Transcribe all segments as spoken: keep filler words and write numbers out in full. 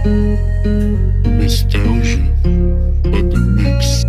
Nostalgia of the mix.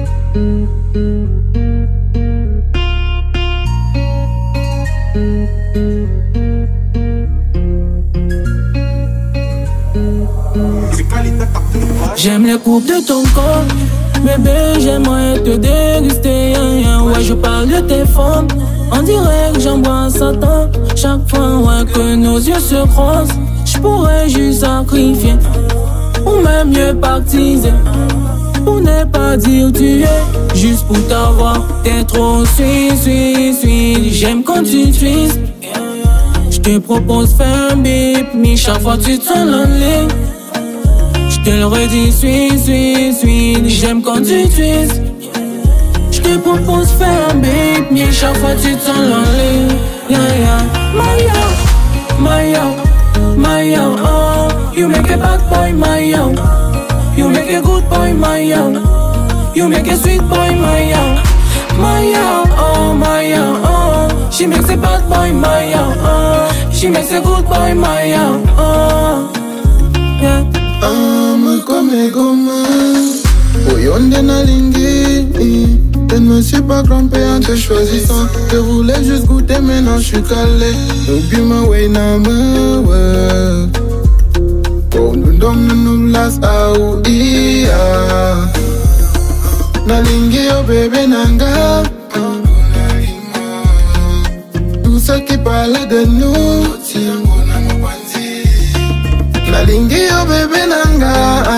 J'aime les coupes de ton corps, bébé, j'aimerais te déguster. Ouais, je parle de tes formes, on dirait que j'envoie Satan. Chaque fois ouais, que nos yeux se croisent, je pourrais juste sacrifier, ou même mieux baptiser, pour ne pas dire tu es, juste pour t'avoir. T'es trop sweet, sweet, sweet. J'aime quand tu twists. Je te propose faire un bip, mais chaque fois tu te sens lonely. Je te le redis, sweet, sweet, sweet. J'aime quand tu twists. Je te propose faire un bip, mais chaque fois tu te sens lonely. Yeah, yeah. My yo, my yo, my yo, oh. You make a bad boy, my yo. You make a good boy, my yo. You make a sweet boy, my yo. My yo, oh, my yo, oh. She makes a bad boy, my yo, oh. She makes a good boy, my yo, oh. Yeah. Ame come goma, oyonde na lingi. Je ne me suis pas trompé en te choisissant. Je voulais juste goûter, maintenant je suis calé. N'oublie ma way na me way. Oh, nous dom nous las au ia. Na lingi oh bébé nanga. Tout ce qui parle de nous. Nalingi oh bébé nanga.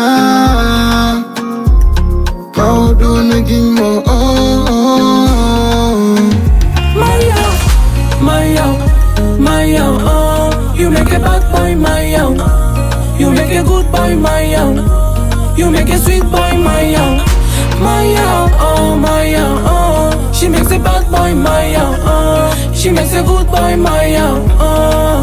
Maudu nagimo oh, oh. My yo, my yo, my yo, oh. You make a bad boy, my yo. You make a good boy, my yo. You make a sweet boy, my yo. My yo, oh, my yo, oh. She makes a bad boy, my yo, oh. She makes a good boy, my yo, oh.